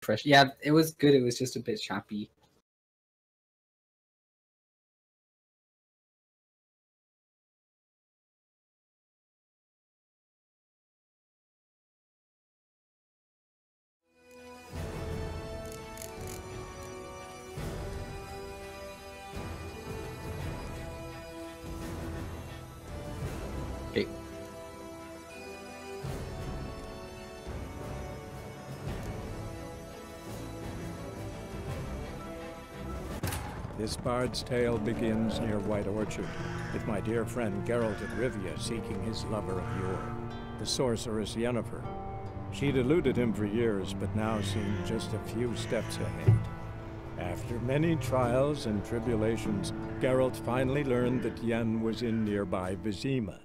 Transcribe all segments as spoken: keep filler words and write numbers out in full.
fresh. Yeah, it was good. It was just a bit choppy. Okay. This bard's tale begins near White Orchard, with my dear friend Geralt of Rivia seeking his lover of yore, the sorceress Yennefer. She'd eluded him for years, but now seemed just a few steps ahead. After many trials and tribulations, Geralt finally learned that Yen was in nearby Vizima.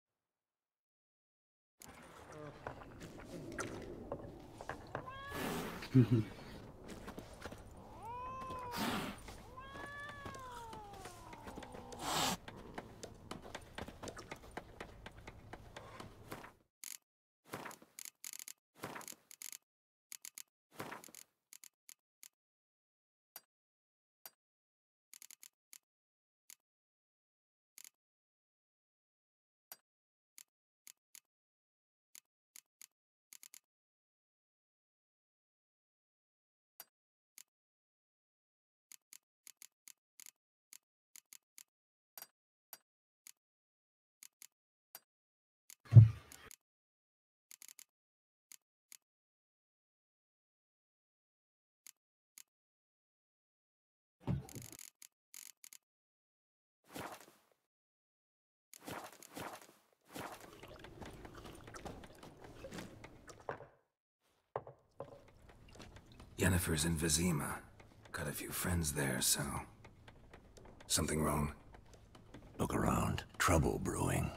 Yennefer's in Vizima. Got a few friends there, so... Something wrong? Look around. Trouble brewing.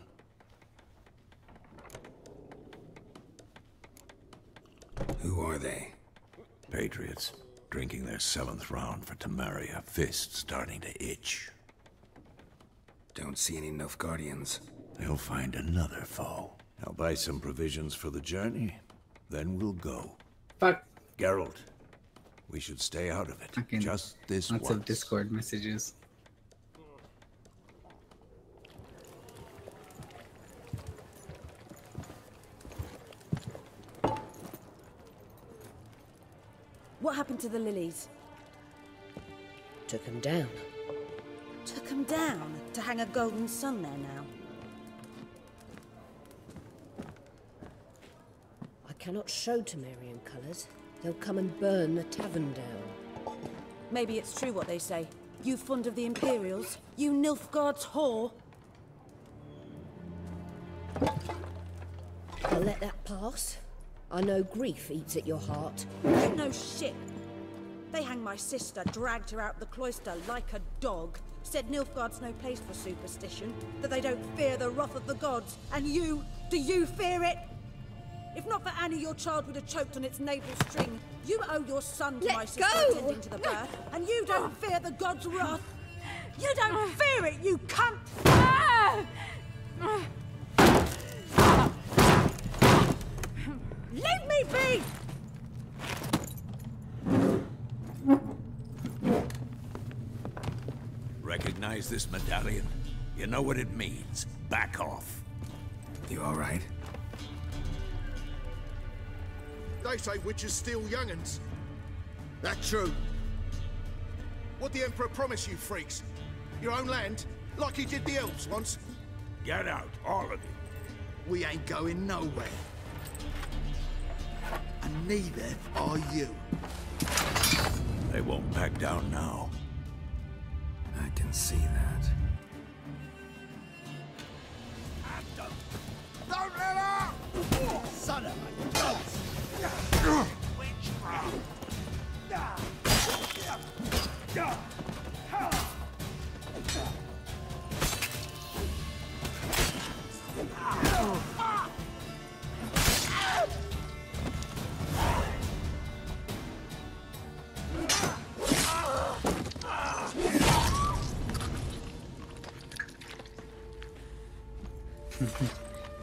Who are they? Patriots. Drinking their seventh round for Temeria. Fists starting to itch. Don't see any Nilfgaardians. They'll find another foe. I'll buy some provisions for the journey. Then we'll go. Fuck. Geralt. We should stay out of it. Fucking Just this lots once. of Discord messages. What happened to the lilies? Took him down. Took them down to hang a golden sun there now. I cannot show Temerian colours. They'll come and burn the tavern down. Maybe it's true what they say. You fond of the Imperials? You Nilfgaard's whore? I'll let that pass. I know grief eats at your heart. You know shit. They hanged my sister, dragged her out the cloister like a dog. Said Nilfgaard's no place for superstition, that they don't fear the wrath of the gods. And you, do you fear it? If not for Annie, your child would have choked on its navel string. You owe your son to Let my sister go! attending to the birth, and you don't fear the gods' wrath. You don't fear it, you cunt! Leave me be! Recognize this medallion? You know what it means. Back off. You all right? They say witches steal young'uns. That true? What the Emperor promise you freaks? Your own land? Like he did the elves once? Get out, all of you. We ain't going nowhere. And neither are you. They won't back down now. I can see that. Don't let up! Son of a ghost!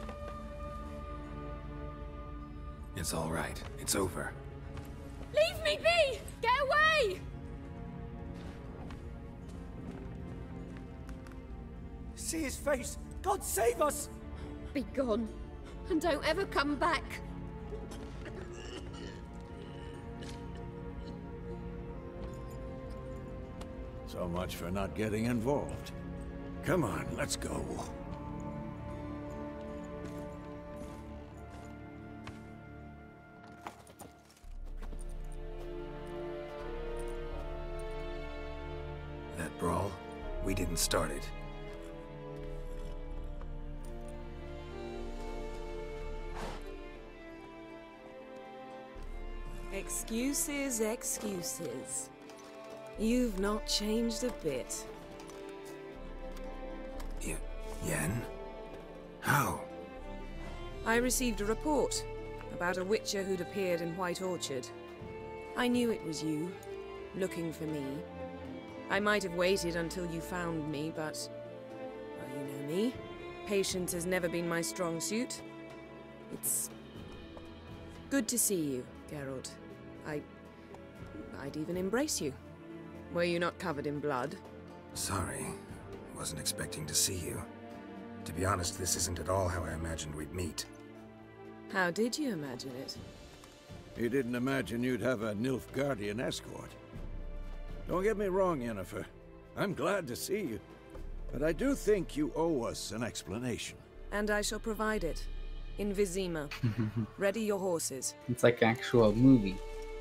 It's all right. It's over. Leave me see his face. God save us! Be gone, and don't ever come back. So much for not getting involved. Come on, let's go. That brawl, we didn't start it. Excuses, excuses. You've not changed a bit. Y- Yen? How? I received a report about a witcher who'd appeared in White Orchard. I knew it was you, looking for me. I might have waited until you found me, but... well, you know me. Patience has never been my strong suit. It's... good to see you, Geralt. I... I'd even embrace you. Were you not covered in blood? Sorry. Wasn't expecting to see you. To be honest, this isn't at all how I imagined we'd meet. How did you imagine it? You didn't imagine you'd have a Nilfgaardian escort. Don't get me wrong, Yennefer. I'm glad to see you. But I do think you owe us an explanation. And I shall provide it. In Vizima. Ready your horses. It's like actual movie.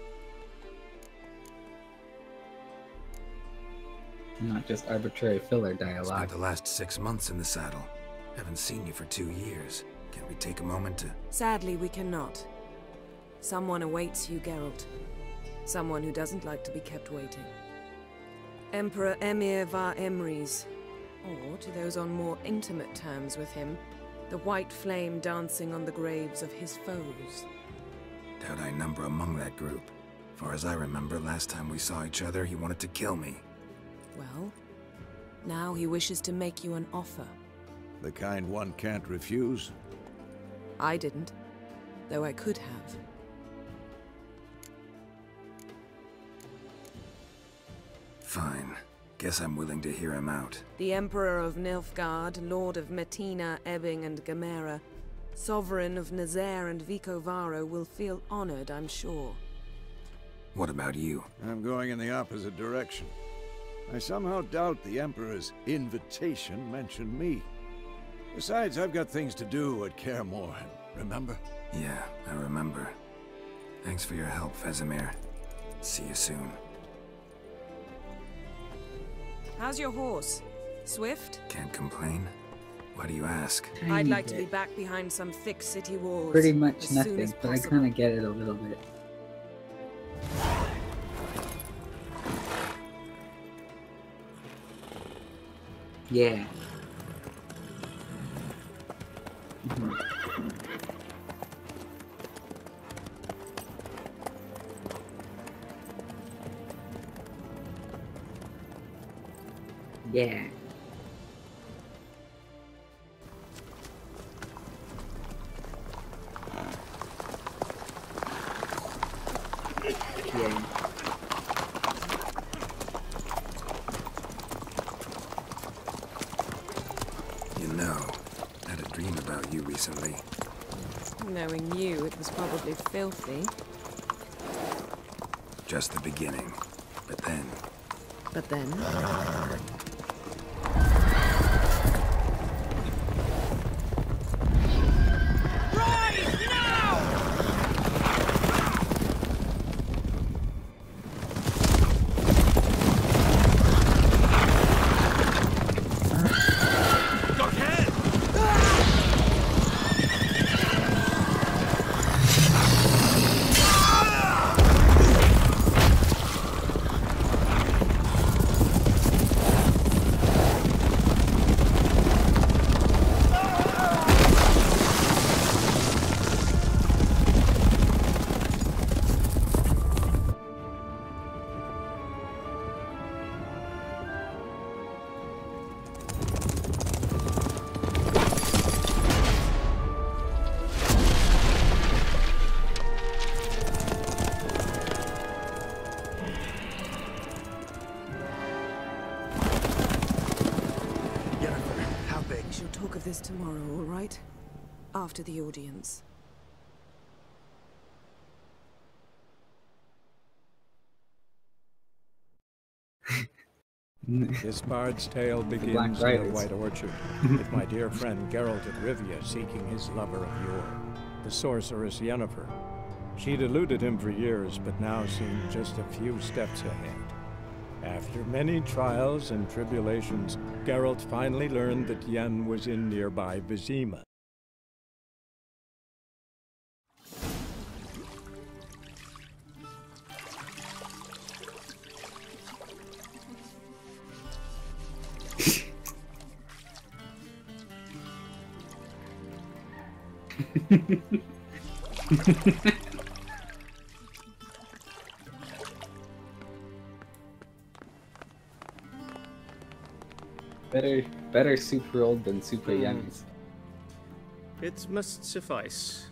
Not just arbitrary filler dialogue. Spent the last six months in the saddle. Haven't seen you for two years. Can we take a moment to... Sadly, we cannot. Someone awaits you, Geralt. Someone who doesn't like to be kept waiting. Emperor Emir var Emreis. Or, to those on more intimate terms with him, the white flame dancing on the graves of his foes. Doubt I number among that group. Far as I remember, last time we saw each other, he wanted to kill me. Well, now he wishes to make you an offer. The kind one can't refuse? I didn't, though I could have. Fine. Guess I'm willing to hear him out. The Emperor of Nilfgaard, Lord of Metina, Ebbing and Gamera, Sovereign of Nazaire and Vicovaro will feel honored, I'm sure. What about you? I'm going in the opposite direction. I somehow doubt the Emperor's invitation mentioned me. Besides, I've got things to do at Kaer Morhen, remember? Yeah, I remember. Thanks for your help, Vesemir. See you soon. How's your horse? Swift? Can't complain. Why do you ask? I'd like to be back behind some thick city walls. Pretty much as soon nothing, as but I possible. kind of get it a little bit. Yeah. Mhm. Yeah. Yeah. You know, I had a dream about you recently. Knowing you, it was probably filthy. Just the beginning. But then... But then... this tomorrow, all right? After the audience. This bard's tale Black begins near Riders. White Orchard, with my dear friend Geralt of Rivia seeking his lover of yore, the sorceress Yennefer. She'd eluded him for years, but now seemed just a few steps ahead. After many trials and tribulations, Geralt finally learned that Yen was in nearby Vizima. Better, better super old than super Hmm. youngs. It must suffice.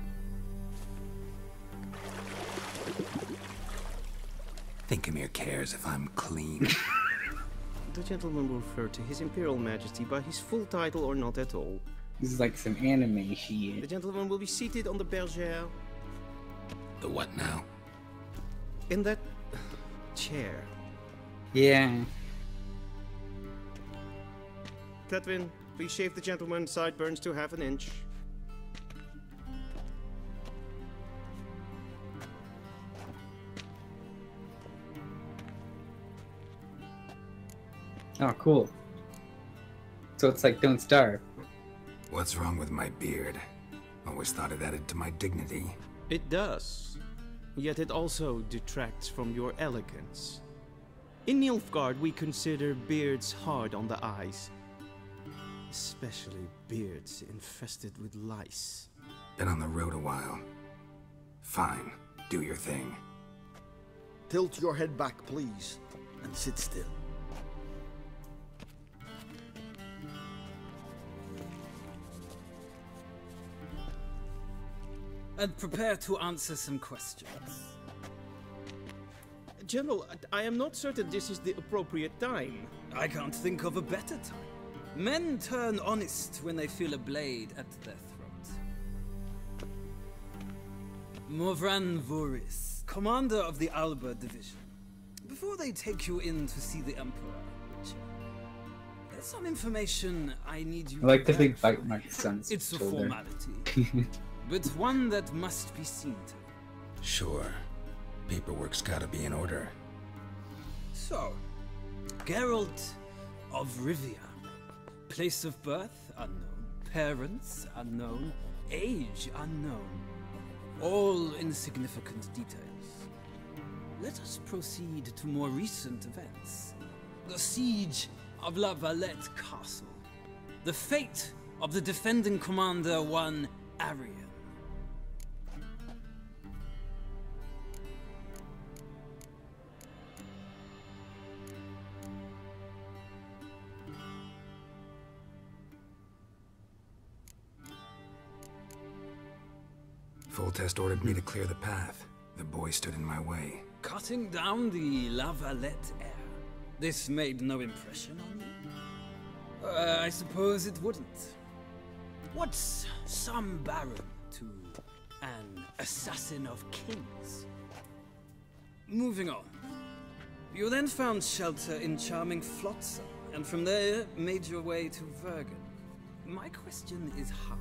Thinkamere cares if I'm clean. The gentleman will refer to His Imperial Majesty by his full title or not at all. This is like some anime The shit. gentleman will be seated on the bergère. The what now? In that chair. Yeah. Cletwin, please shave the gentleman's sideburns to half an inch. Oh, cool. So it's like Don't Starve. What's wrong with my beard? Always thought it added to my dignity. It does. Yet it also detracts from your elegance. In Nilfgaard, we consider beards hard on the eyes. Especially beards infested with lice. Been on the road a while. Fine, do your thing. Tilt your head back, please, and sit still. And prepare to answer some questions. General, I am not certain this is the appropriate time. I can't think of a better time. Men turn honest when they feel a blade at their throat. Morvran Voris, commander of the Alba Division. Before they take you in to see the Emperor, Witcher, there's some information I need you I like to the big verify. bite mark son's It's a shoulder. formality, but one that must be seen to. Sure. Paperwork's gotta be in order. So, Geralt of Rivia. Place of birth unknown, parents unknown, age unknown. All insignificant details. Let us proceed to more recent events. The siege of La Valette Castle. The fate of the defending commander, one Arian. Foltest ordered me to clear the path. The boy stood in my way. Cutting down the La Valette heir. This made no impression on you? Uh, I suppose it wouldn't. What's some baron to an assassin of kings? Moving on. You then found shelter in charming Flotsam, and from there made your way to Vergen. My question is how?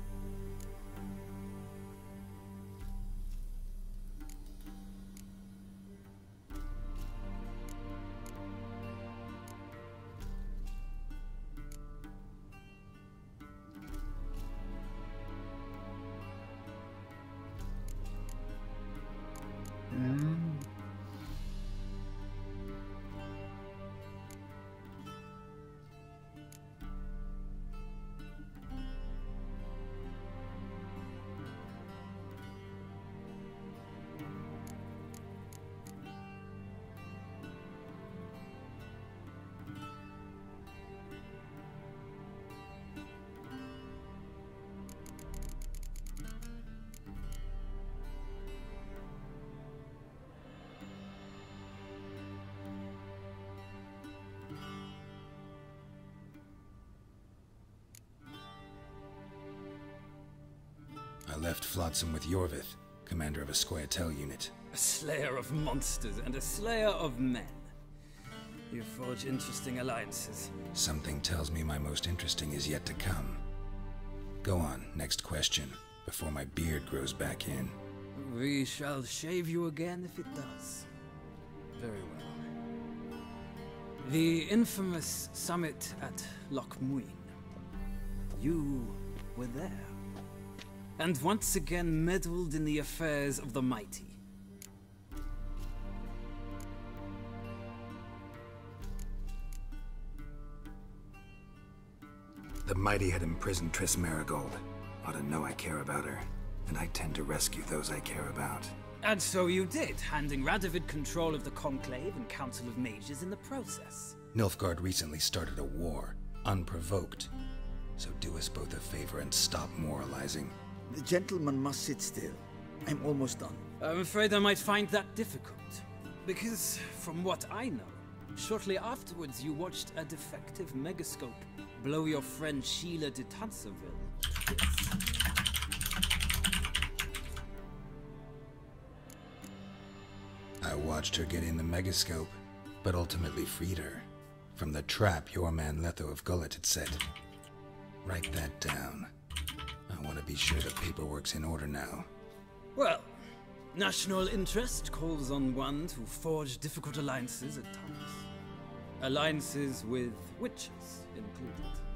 Um, left Flotsam with Yorvith, commander of a Scoia'tael unit. A slayer of monsters and a slayer of men. You forge interesting alliances. Something tells me my most interesting is yet to come. Go on, next question, before my beard grows back in. We shall shave you again if it does. Very well. The infamous summit at Loch Muin. You were there. And once again meddled in the affairs of the mighty. The mighty had imprisoned Triss Merigold. Ought to know I care about her, and I tend to rescue those I care about. And so you did, handing Radovid control of the Conclave and Council of Mages in the process. Nilfgaard recently started a war, unprovoked. So do us both a favor and stop moralizing. The gentleman must sit still. I'm almost done. I'm afraid I might find that difficult. Because, from what I know, shortly afterwards you watched a defective megascope blow your friend Sheila de Tanserville. I watched her get in the megascope, but ultimately freed her from the trap your man Letho of Gullet had set. Write that down. I want to be sure the paperwork's in order now. Well, national interest calls on one to forge difficult alliances at times. Alliances with witches included.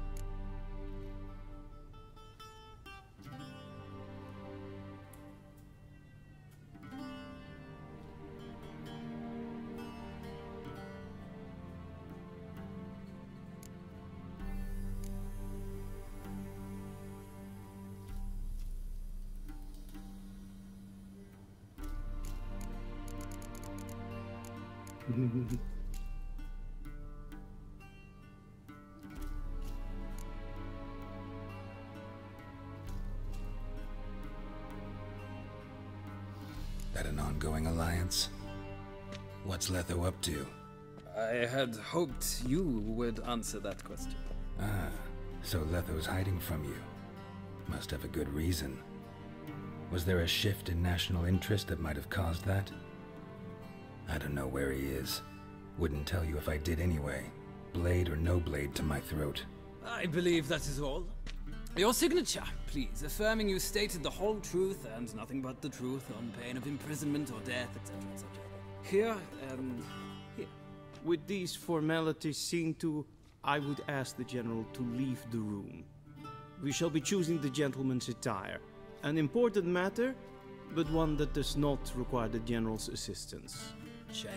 That an ongoing alliance? What's Letho up to? I had hoped you would answer that question. Ah, so Letho's hiding from you. Must have a good reason. Was there a shift in national interest that might have caused that? I don't know where he is. Wouldn't tell you if I did anyway. Blade or no blade to my throat. I believe that is all. Your signature, please, affirming you stated the whole truth and nothing but the truth on pain of imprisonment or death, et cetera, et cetera. Here and here. With these formalities seen to, I would ask the General to leave the room. We shall be choosing the gentleman's attire. An important matter, but one that does not require the General's assistance. Shame.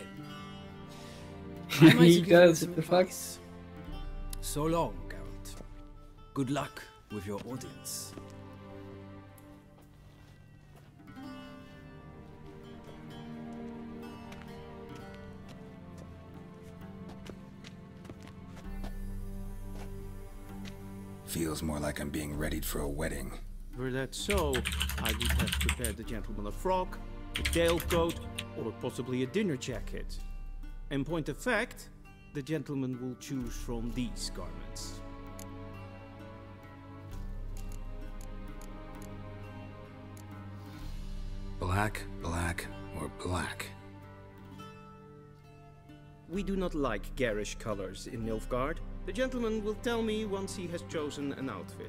He does, what the fuck? So long, Geralt. Good luck with your audience. Feels more like I'm being readied for a wedding. Were that so, I would have prepared the gentleman a frock, a tailcoat, or possibly a dinner jacket. In point of fact, the gentleman will choose from these garments. Black, black, or black? We do not like garish colors in Nilfgaard. The gentleman will tell me once he has chosen an outfit.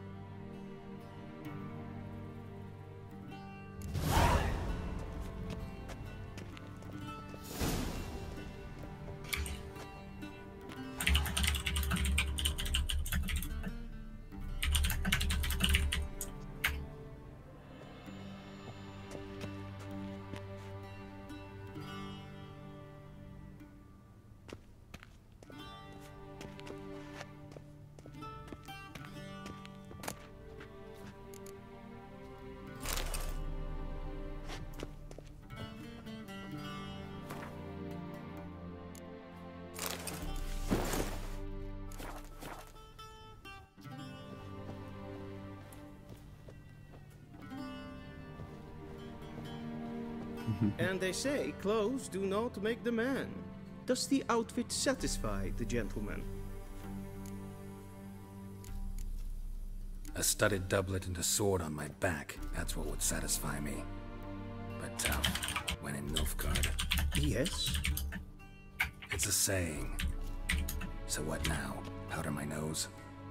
And they say clothes do not make the man. Does the outfit satisfy the gentleman? A studded doublet and a sword on my back, that's what would satisfy me. But tough, when in Nilfgaard. Yes? It's a saying. So what now? Powder my nose?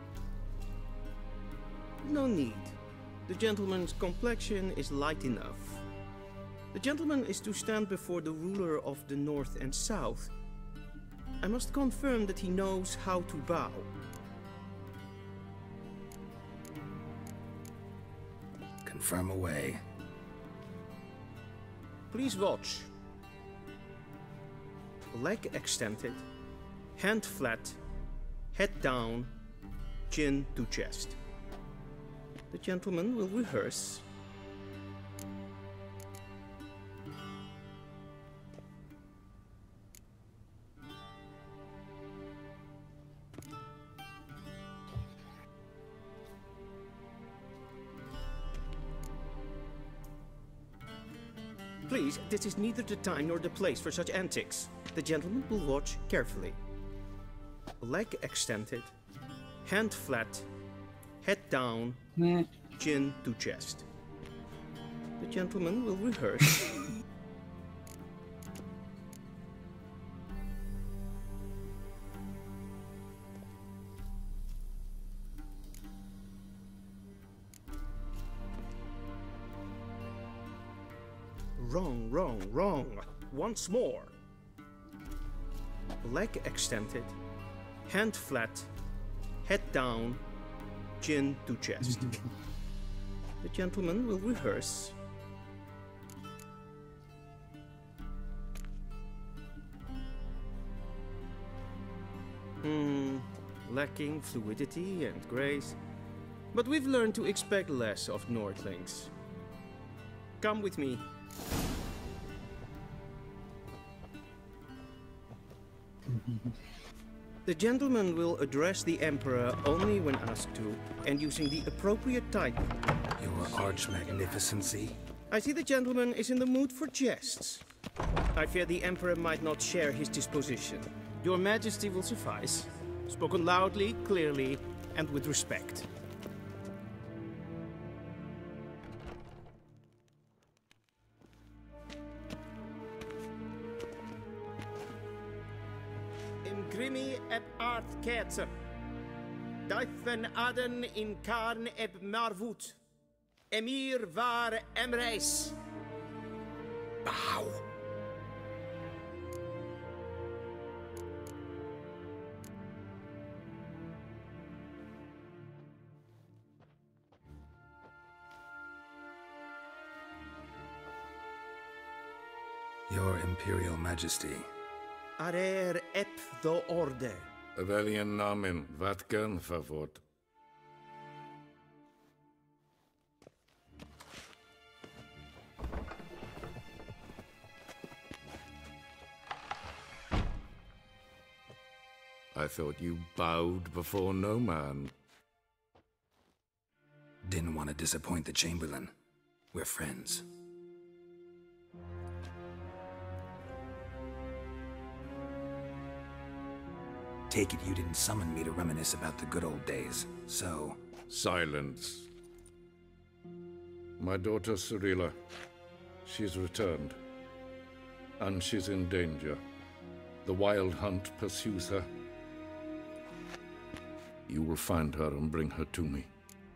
No need. The gentleman's complexion is light enough. The gentleman is to stand before the ruler of the North and South. I must confirm that he knows how to bow. Confirm away. Please watch. Leg extended, hand flat, head down, chin to chest. The gentleman will rehearse. Please, this is neither the time nor the place for such antics. The gentleman will watch carefully. Leg extended, hand flat, head down, Nah. chin to chest. The gentleman will rehearse. Wrong, wrong, wrong. Once more. Leg extended, hand flat, head down, chin to chest. The gentleman will rehearse. Hmm, lacking fluidity and grace. But we've learned to expect less of Nordlings. Come with me. The gentleman will address the Emperor only when asked to, and using the appropriate title. Your Arch-Magnificency? I see the gentleman is in the mood for jests. I fear the Emperor might not share his disposition. Your Majesty will suffice. Spoken loudly, clearly, and with respect. Grimi eb art ketzer. Duifen aden in karn eb marvoet. Emir var emreis. Bow. Your Imperial Majesty. Arer ep the orde. Weljen namen, wat kan favort? I thought you bowed before no man. Didn't want to disappoint the Chamberlain. We're friends. Take it you didn't summon me to reminisce about the good old days, so... Silence. My daughter Cirilla, she's returned. And she's in danger. The Wild Hunt pursues her. You will find her and bring her to me.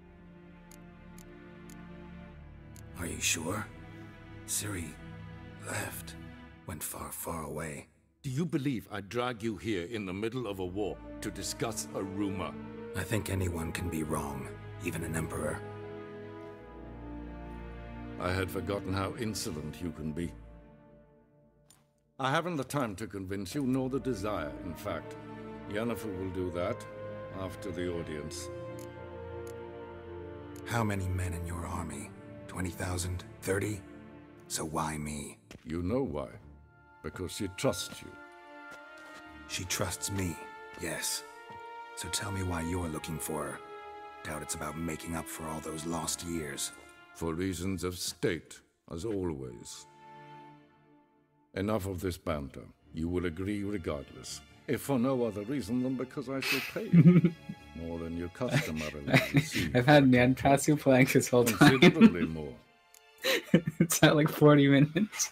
Are you sure? Ciri left. Went far, far away. Do you believe I'd drag you here in the middle of a war to discuss a rumor? I think anyone can be wrong, even an emperor. I had forgotten how insolent you can be. I haven't the time to convince you, nor the desire, in fact. Yennefer will do that after the audience. How many men in your army? twenty thousand? thirty? So why me? You know why. Because she trusts you. She trusts me, yes. So tell me why you're looking for her. Doubt it's about making up for all those lost years. For reasons of state, as always. Enough of this banter. You will agree regardless. If for no other reason than because I shall pay you. More than you customarily receive. I've had Nyan Prasu playing this whole time. Considerably more. It's at like forty minutes.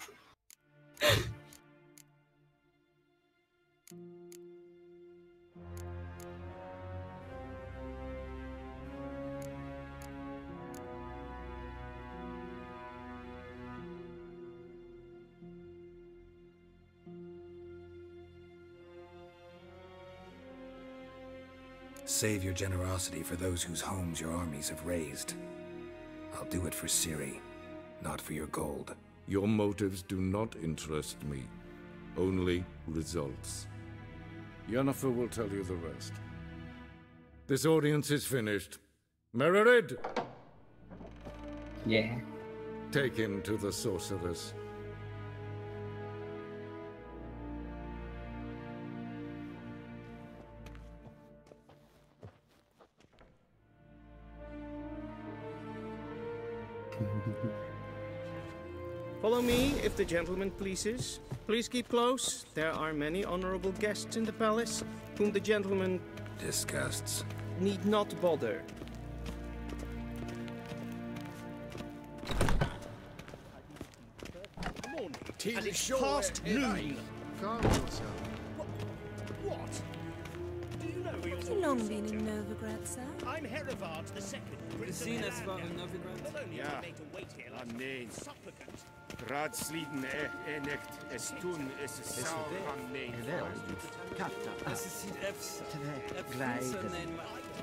Save your generosity for those whose homes your armies have razed. I'll do it for Ciri, not for your gold. Your motives do not interest me. Only results. Yennefer will tell you the rest. This audience is finished. Mererid! Yeah. Take him to the sorceress. Follow me, if the gentleman pleases. Please keep close. There are many honorable guests in the palace, whom the gentleman... disgusts. ...need not bother. Morning. And it's past noon. Calm yourself. What? Do you know who you're Have you long been in Novigrad, sir? I'm Herivard the Second, Prince of Seen us far Melania. in Novigrad? Not only am Ja. I made to wait here like Ah, nee. a supplicant, Raadsliden er enicht, es tun, es zou aan nee. Es ist hier F's. F's glijden. nemen.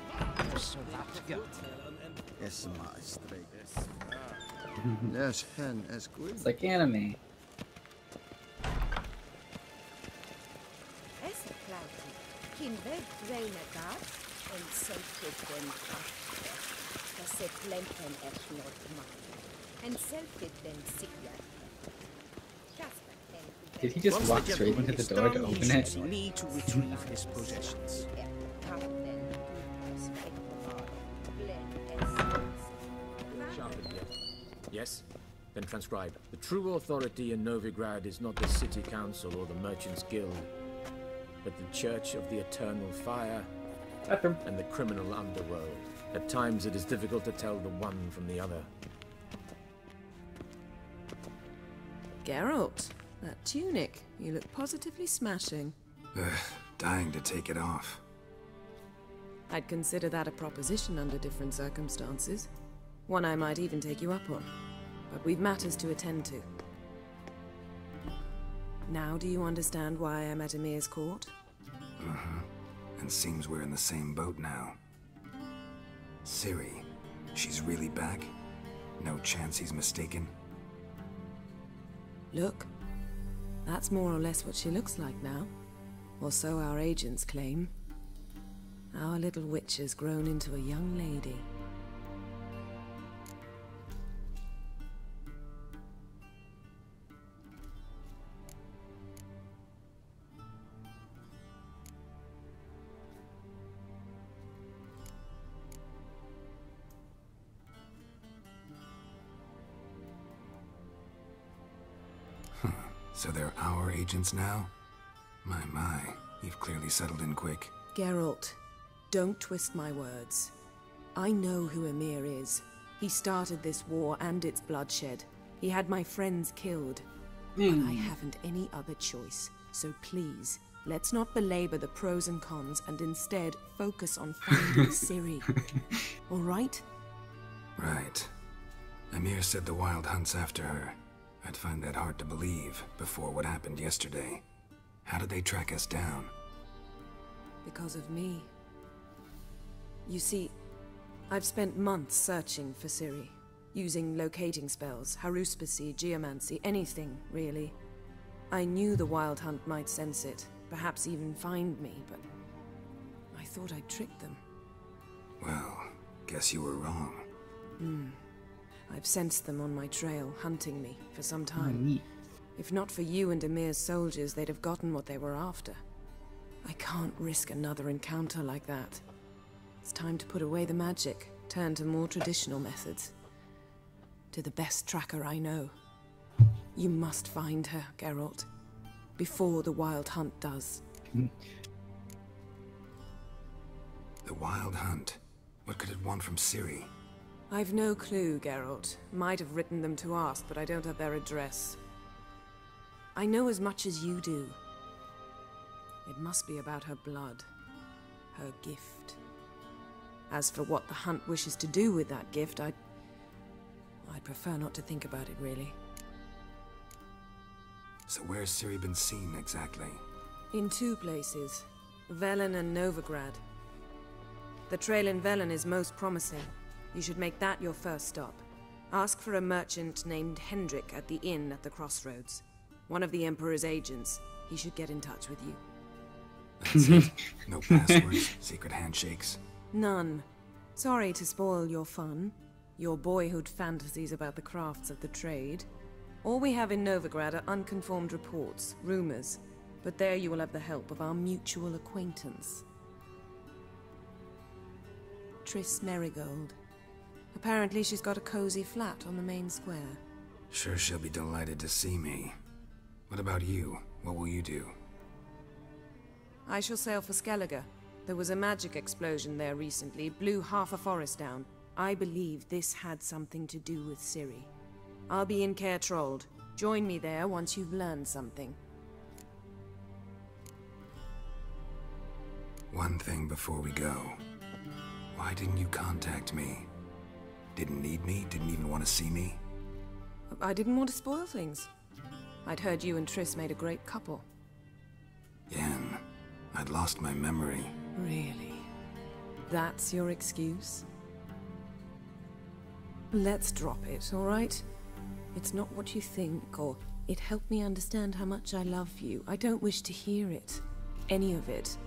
Es maar streek. Les hen es goed. It's like anime. Es klauti. Kin weg reine gas en selfit den kraft. Das se plempen et not man. En selfit den sigla. Did he just Once walk the straight gentleman into is the door to done, he open should it? see me to retrieve his possessions. Yes? Then transcribe. The true authority in Novigrad is not the city council or the merchants' guild, but the Church of the Eternal Fire and the criminal underworld. At times it is difficult to tell the one from the other. Geralt, that tunic. You look positively smashing. Ugh, dying to take it off. I'd consider that a proposition under different circumstances. One I might even take you up on. But we've matters to attend to. Now do you understand why I'm at Emir's court? Uh-huh. And seems we're in the same boat now. Ciri, she's really back? No chance he's mistaken? Look, that's more or less what she looks like now. Or so our agents claim. Our little witch has grown into a young lady. So they're our agents now? My, my. You've clearly settled in quick. Geralt, don't twist my words. I know who Emir is. He started this war and its bloodshed. He had my friends killed. Mm. But I haven't any other choice. So please, let's not belabor the pros and cons and instead focus on finding Ciri. All right? Right. Emir said the Wild Hunt's after her. I'd find that hard to believe before what happened yesterday. How did they track us down? Because of me. You see, I've spent months searching for Ciri, using locating spells, haruspicy, geomancy, anything, really. I knew the Wild Hunt might sense it, perhaps even find me, but I thought I'd tricked them. Well, guess you were wrong. Hmm. I've sensed them on my trail, hunting me, for some time. neat. If not for you and Emir's soldiers, they'd have gotten what they were after. I can't risk another encounter like that. It's time to put away the magic, turn to more traditional methods. To the best tracker I know. You must find her, Geralt. Before the Wild Hunt does. The Wild Hunt. What could it want from Ciri? I've no clue, Geralt. Might have written them to ask, but I don't have their address. I know as much as you do. It must be about her blood. Her gift. As for what the Hunt wishes to do with that gift, I'd... I'd prefer not to think about it, really. So where's Ciri been seen, exactly? In two places. Velen and Novigrad. The trail in Velen is most promising. You should make that your first stop. Ask for a merchant named Hendrik at the inn at the crossroads. One of the Emperor's agents. He should get in touch with you. That's it. No passwords, secret handshakes. None. Sorry to spoil your fun. Your boyhood fantasies about the crafts of the trade. All we have in Novigrad are unconfirmed reports, rumors. But there you will have the help of our mutual acquaintance. Triss Merigold. Apparently she's got a cozy flat on the main square. Sure she'll be delighted to see me. What about you? What will you do? I shall sail for Skellige. There was a magic explosion there recently, blew half a forest down. I believe this had something to do with Ciri. I'll be in Caer Trolde. Join me there once you've learned something. One thing before we go. Why didn't you contact me? Didn't need me? Didn't even want to see me? I didn't want to spoil things. I'd heard you and Triss made a great couple. Yen, I'd lost my memory. Really? That's your excuse? Let's drop it, all right? It's not what you think, or it helped me understand how much I love you. I don't wish to hear it. Any of it.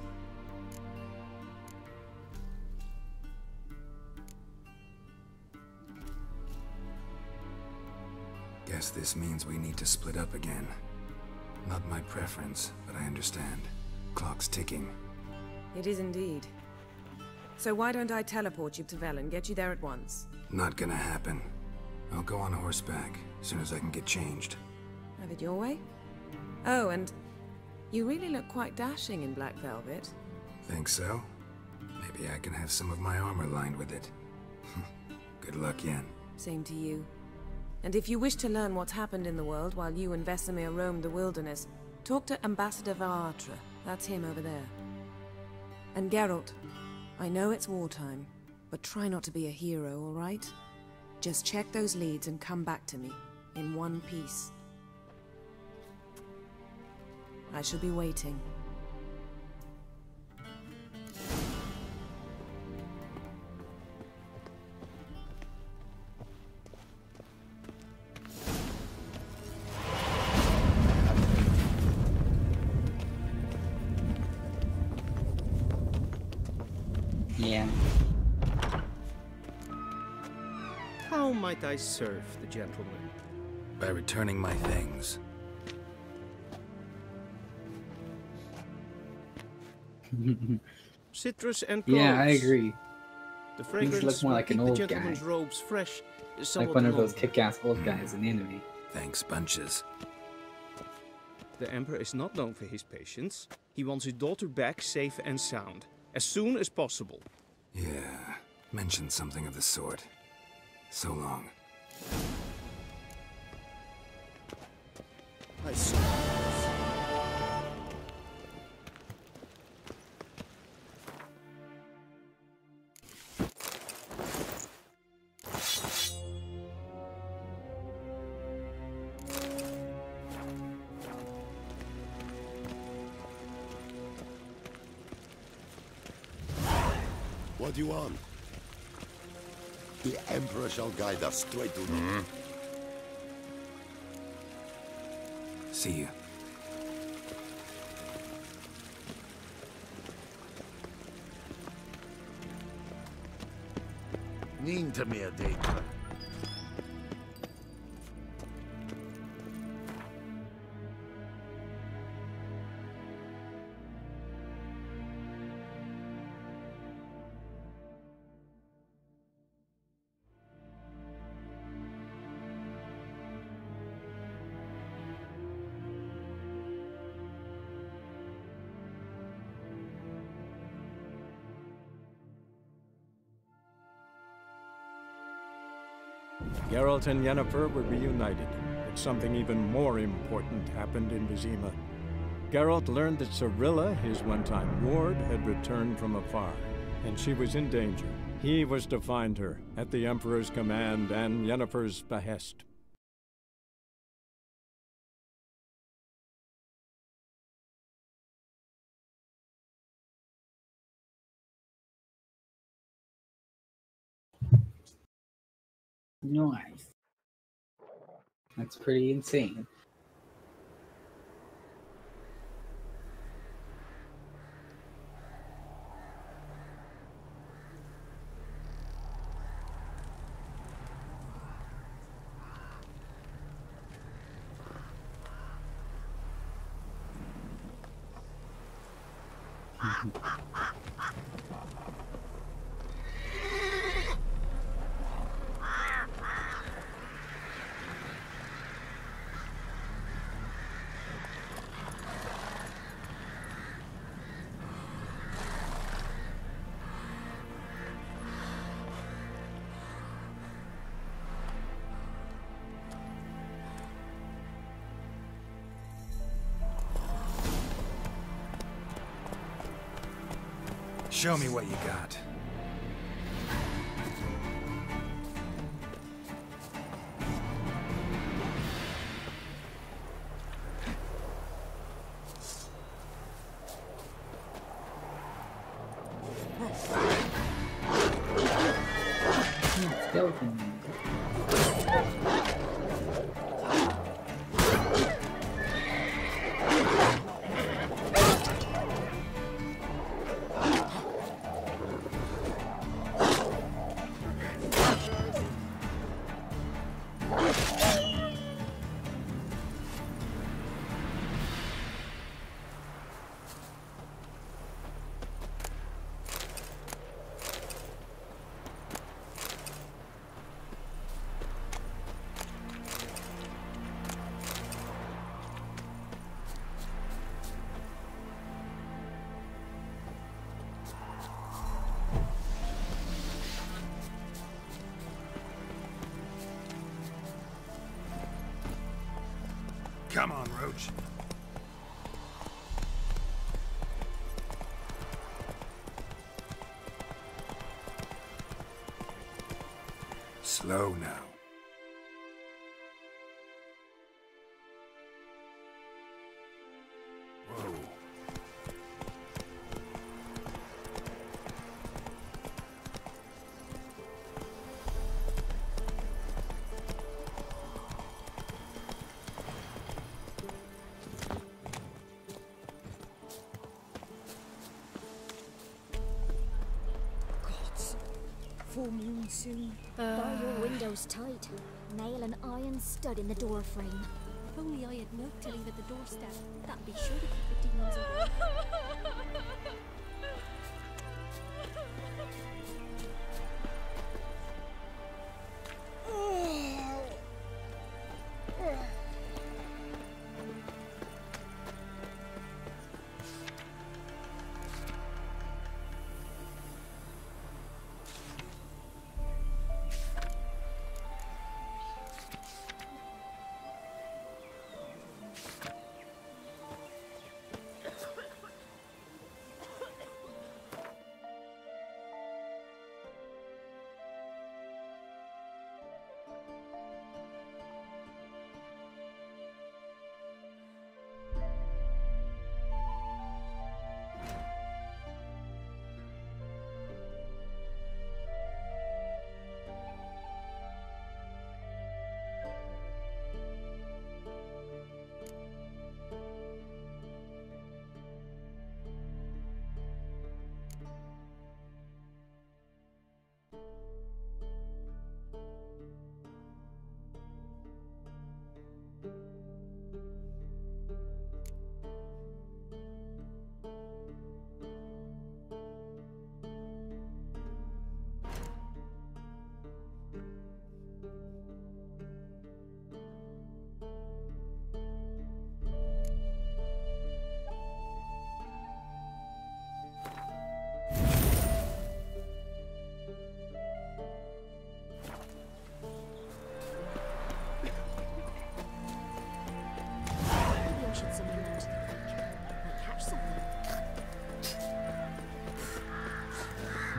Guess this means we need to split up again. Not my preference, but I understand. Clock's ticking. It is indeed. So why don't I teleport you to Velen, get you there at once? Not gonna happen. I'll go on horseback, as soon as I can get changed. Have it your way? Oh, and you really look quite dashing in black velvet. Think so? Maybe I can have some of my armor lined with it. Good luck, Yen. Same to you. And if you wish to learn what's happened in the world while you and Vesemir roamed the wilderness, talk to Ambassador Varatra. That's him over there. And Geralt, I know it's wartime, but try not to be a hero, all right? Just check those leads and come back to me, in one piece. I shall be waiting. Yeah. How might I serve the gentleman? By returning my things. Citrus and cloves. Yeah, I agree. The He fragrance looks more will like keep an the old gentleman's guy. robes fresh. Like somewhat one of those longer. kick-ass old guys in the anime. Thanks, bunches. The Emperor is not known for his patience. He wants his daughter back safe and sound, as soon as possible. Yeah, mentioned something of the sort. So long. I saw What do you want? The Emperor shall guide us straight to them. See you. Ninta mer date. Geralt and Yennefer were reunited, but something even more important happened in Vizima. Geralt learned that Cirilla, his one-time ward, had returned from afar, and she was in danger. He was to find her, at the Emperor's command and Yennefer's behest. Nice. That's pretty insane. Show me what you got. Skeleton. Come on, Roach. Slow now. Whoa. Full moon soon. Bar your windows tight. Nail an iron stud in the door frame. If only I had milk to leave at the doorstep. That'd be sure to keep the demons away.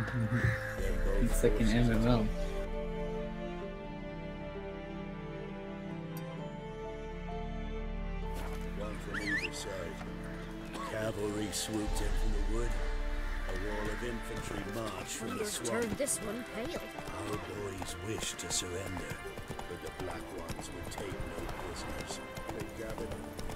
It's like an M M O. One from either side. Cavalry swooped in from the wood. A wall of infantry marched from the swamp. Turned this one pale. Our boys wished to surrender, but the Black Ones would take no prisoners. They gathered.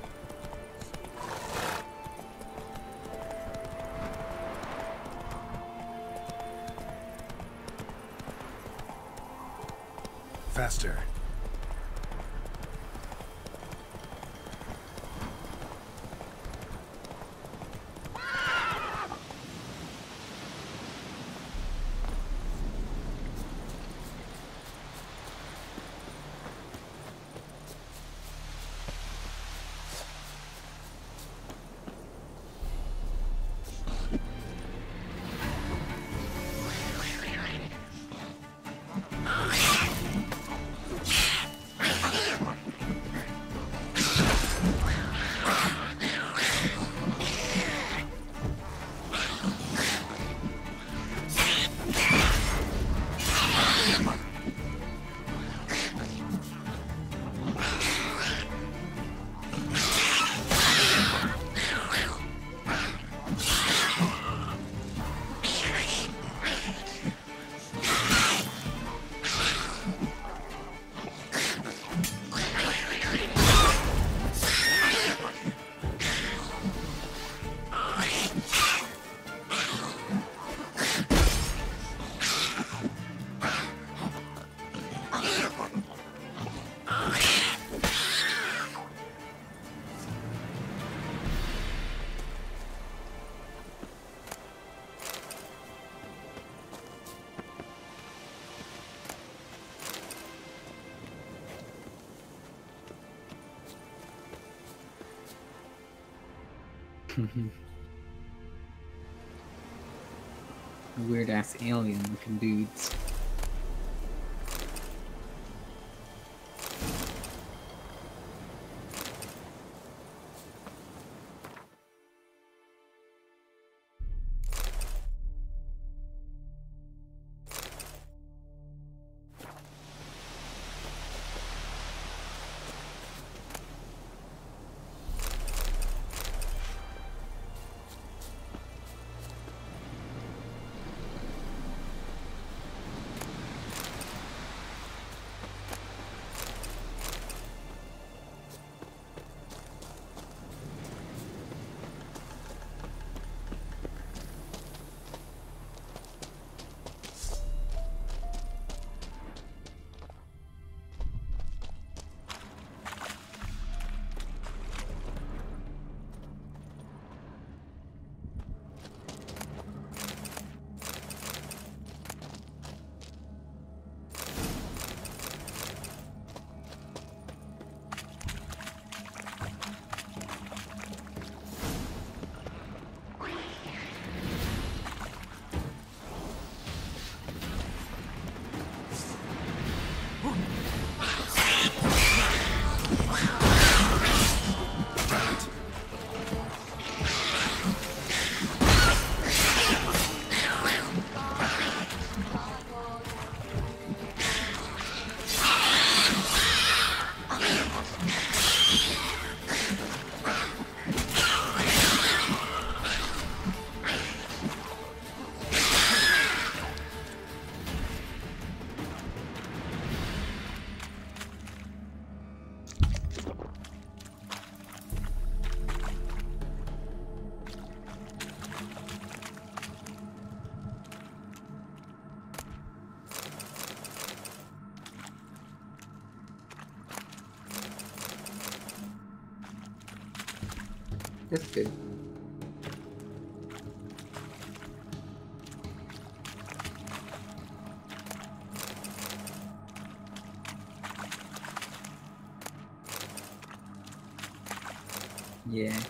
Faster. Weird ass alien looking dudes. That's good. Yeah.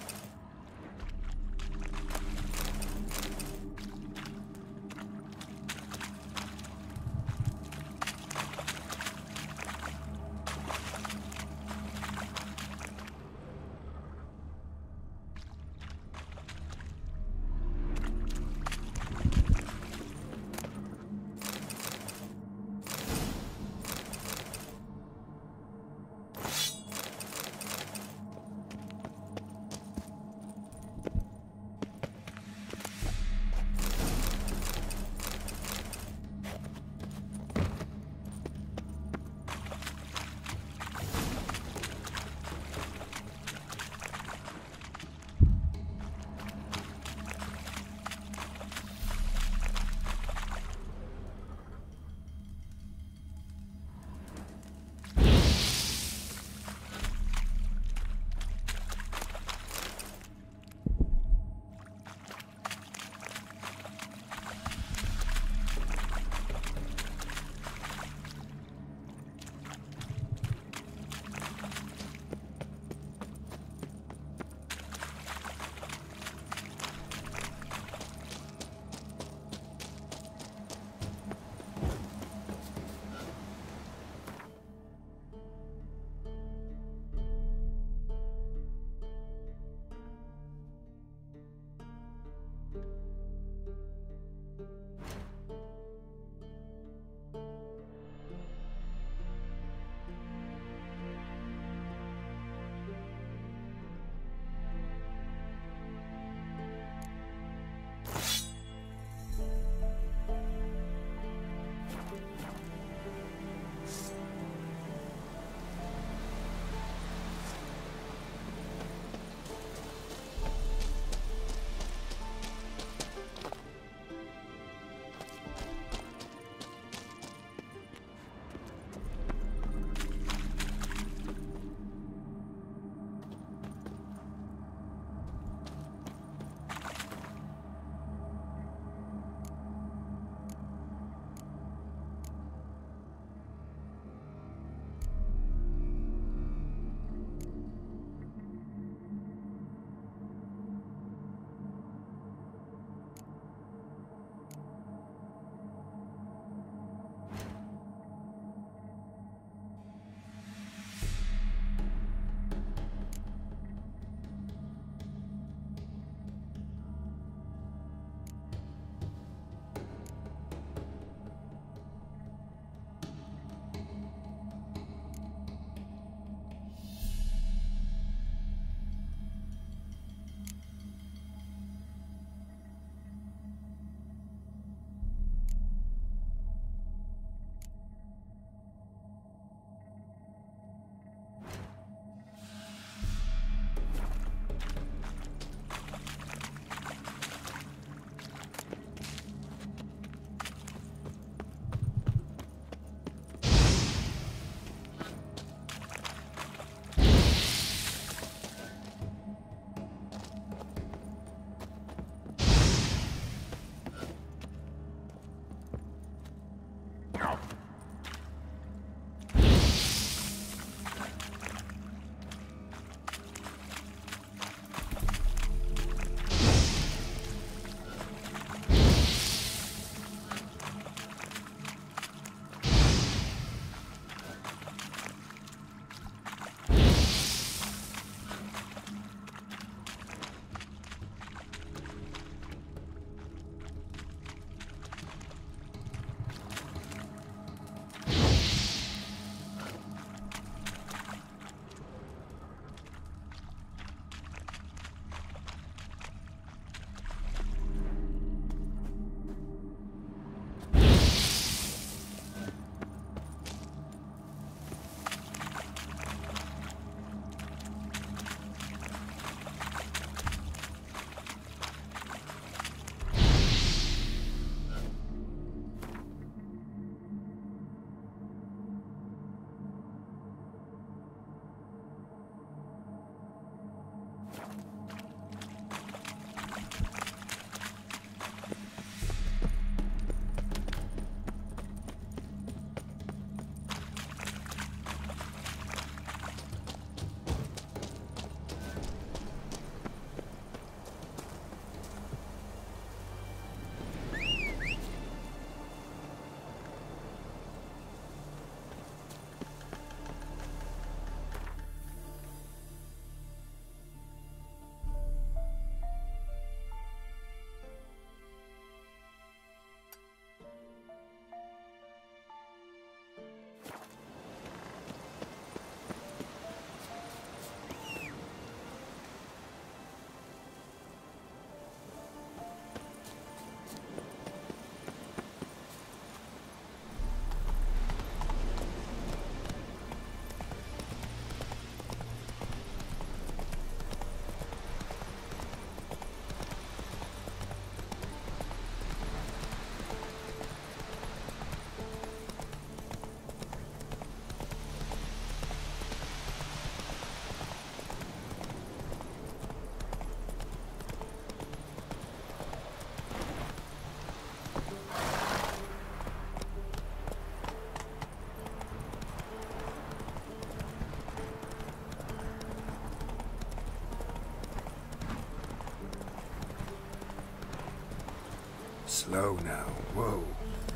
Slow now. Whoa.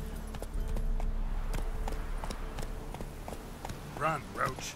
Run, Roach.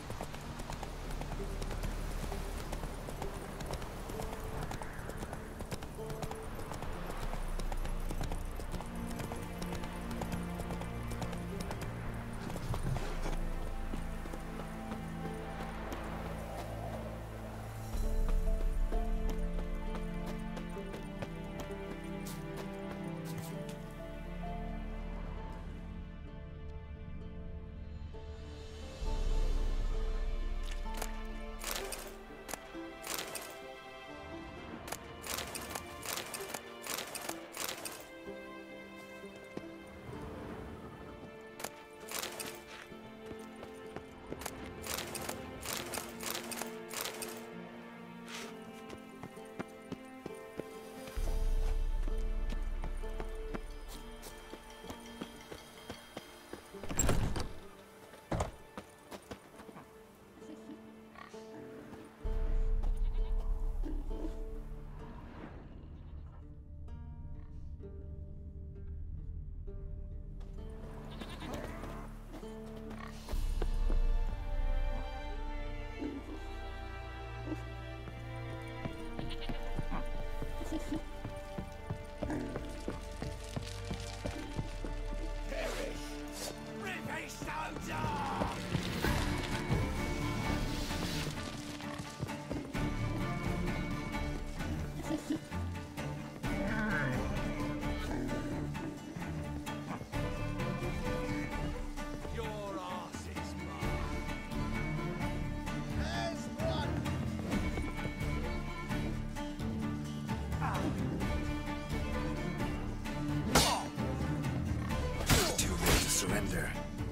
Surrender.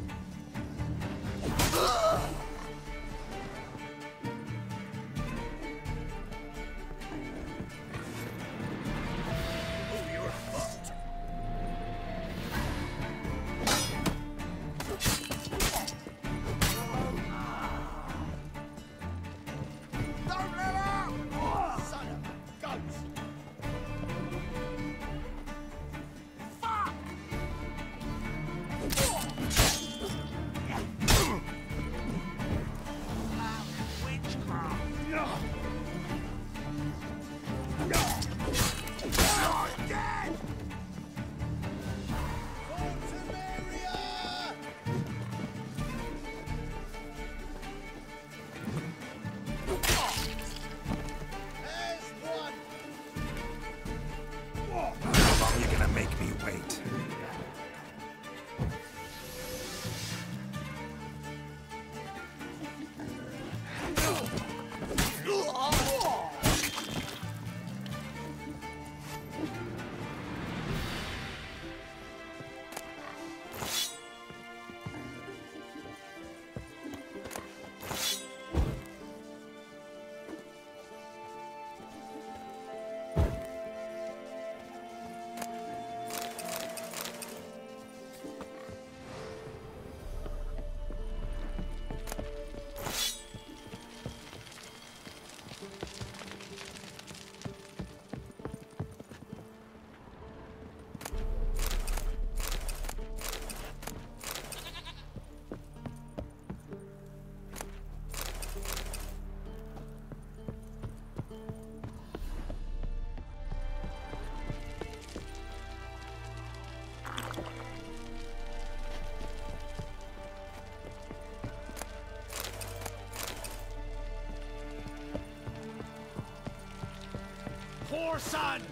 Poor son!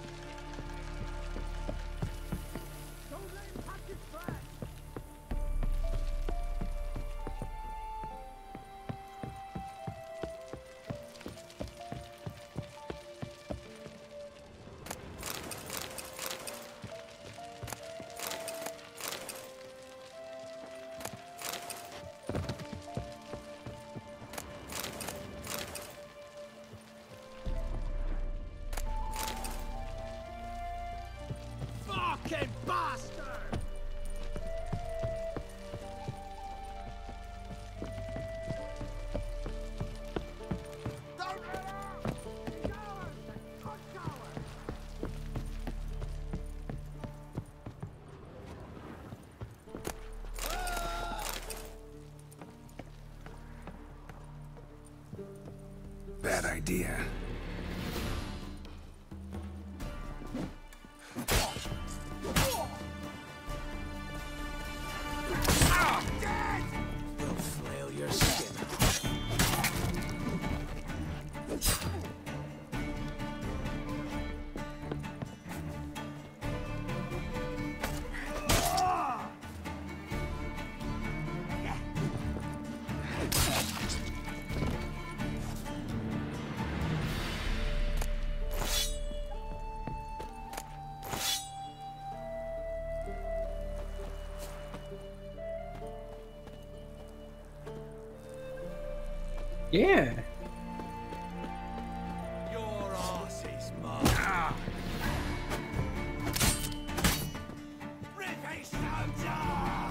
Fucking bastard! idea. They'll flail your skin. Yeah. Your ass is mine. Rippy soldier!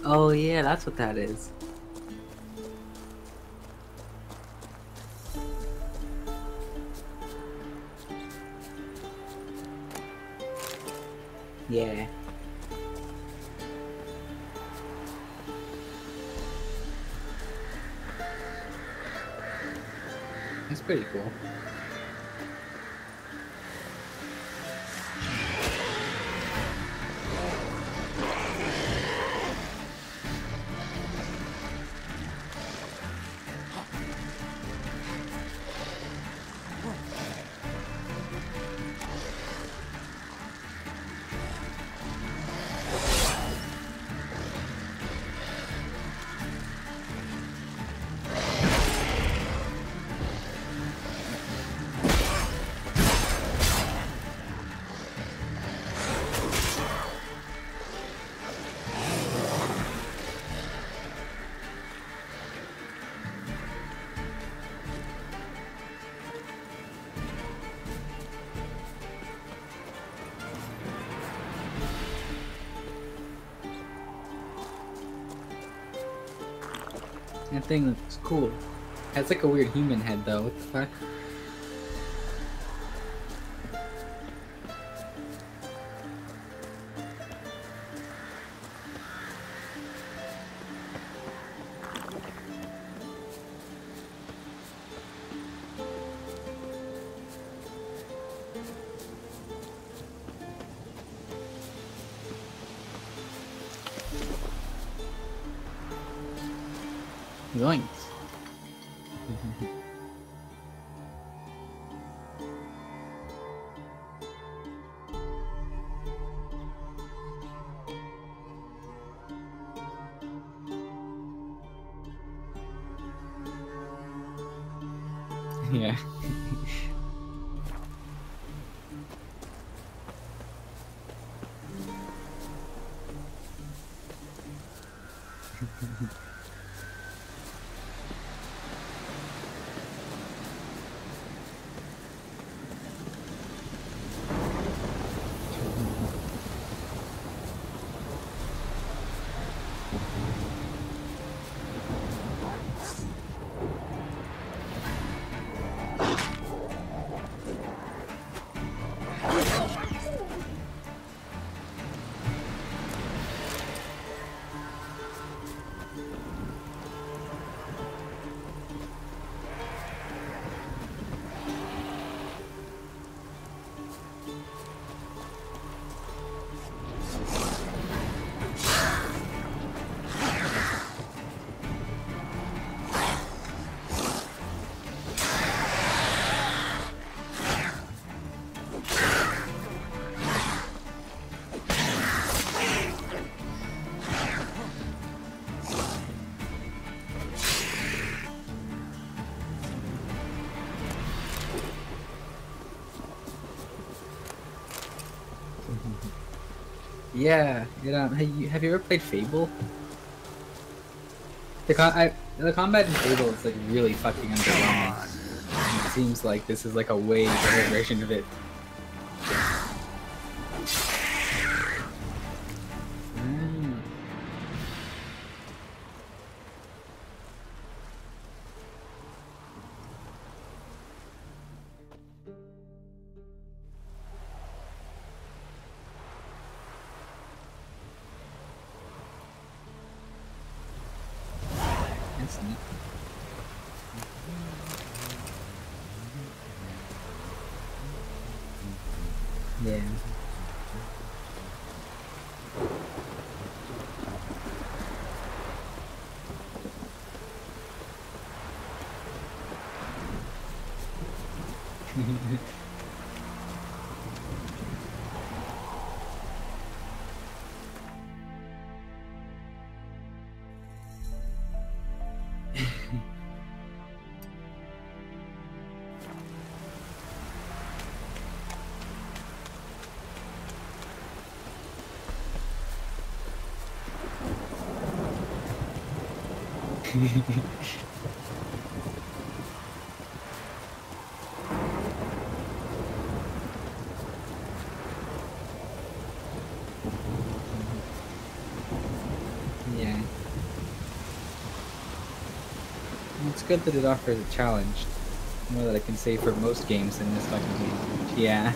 Oh yeah, that's what that is. Yeah. That's pretty cool. That thing looks cool. It's like a weird human head though, what the fuck? Yoinks. Yeah. Yeah, it, um, have you, have you ever played Fable? The con I, the combat in Fable is like really fucking underwhelming. It seems like this is like a way better version of it. Mm. That's neat. Yeah. Yeah. good that it offers a challenge. More that I can say for most games in this fucking game. Yeah.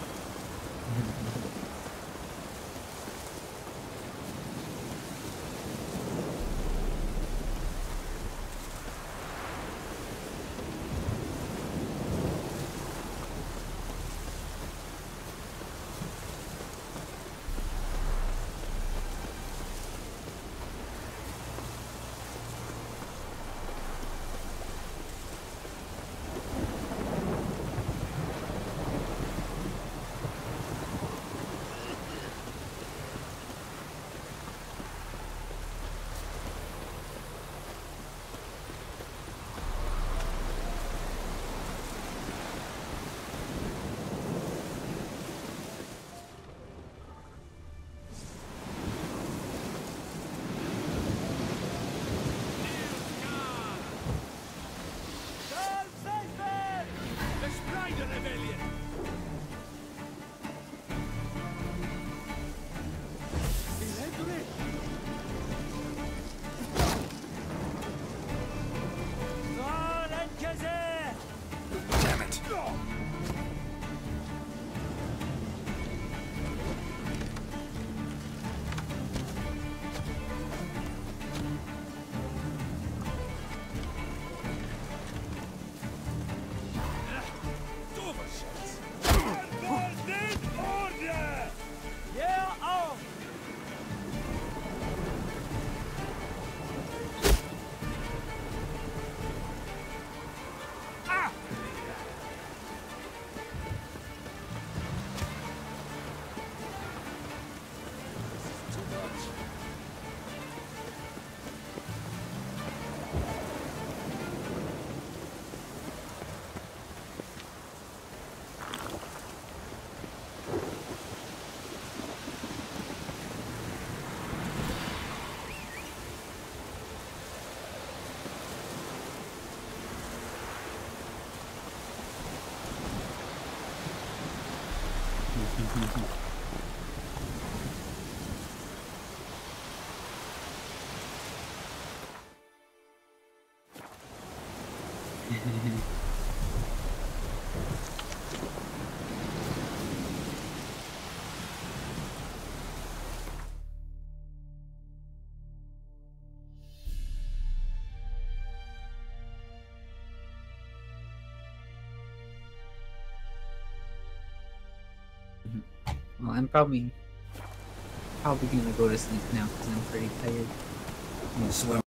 Well, I'm probably probably gonna go to sleep now because I'm pretty tired. Slow.